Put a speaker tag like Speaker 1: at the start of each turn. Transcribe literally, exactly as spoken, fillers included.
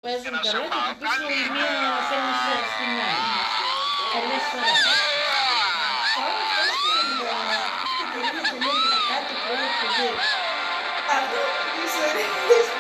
Speaker 1: παίζουν καλά και από πίσω η μία φέρνει στην άλλη. Πολλές φορές.
Speaker 2: Τώρα αυτός και τελείως τελείως κάτι που έχει πει. Αυτό που είσαι